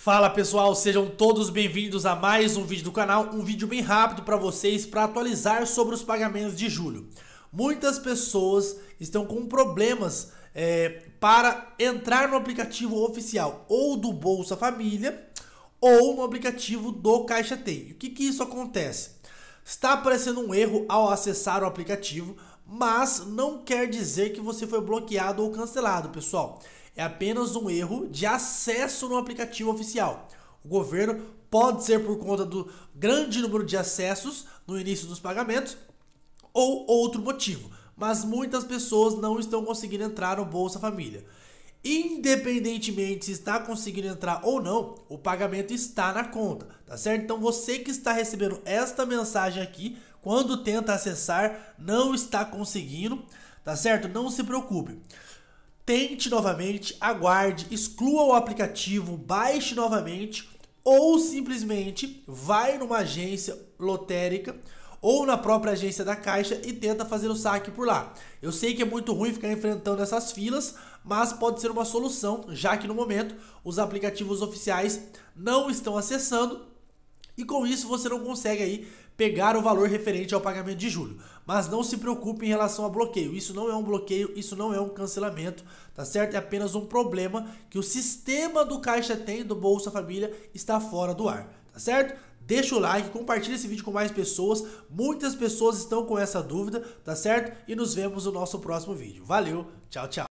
Fala pessoal, sejam todos bem-vindos a mais um vídeo do canal, um vídeo bem rápido para vocês para atualizar sobre os pagamentos de julho. Muitas pessoas estão com problemas para entrar no aplicativo oficial ou do Bolsa Família ou no aplicativo do Caixa Tem. O que isso acontece? Está aparecendo um erro ao acessar o aplicativo, mas não quer dizer que você foi bloqueado ou cancelado, pessoal. É apenas um erro de acesso no aplicativo oficial. O governo pode ser por conta do grande número de acessos no início dos pagamentos ou outro motivo, mas muitas pessoas não estão conseguindo entrar no Bolsa Família. Independentemente se está conseguindo entrar ou não, o pagamento está na conta, tá certo? Então você que está recebendo esta mensagem aqui, quando tenta acessar, não está conseguindo, tá certo? Não se preocupe. Tente novamente, aguarde, exclua o aplicativo, baixe novamente ou simplesmente vai numa agência lotérica ou na própria agência da Caixa e tenta fazer o saque por lá. Eu sei que é muito ruim ficar enfrentando essas filas, mas pode ser uma solução, já que no momento os aplicativos oficiais não estão acessando e com isso você não consegue aí pegar o valor referente ao pagamento de julho. Mas não se preocupe em relação a bloqueio. Isso não é um bloqueio, isso não é um cancelamento, tá certo? É apenas um problema que o sistema do Caixa Tem, do Bolsa Família, está fora do ar, tá certo? Deixa o like, compartilha esse vídeo com mais pessoas. Muitas pessoas estão com essa dúvida, tá certo? E nos vemos no nosso próximo vídeo. Valeu, tchau, tchau.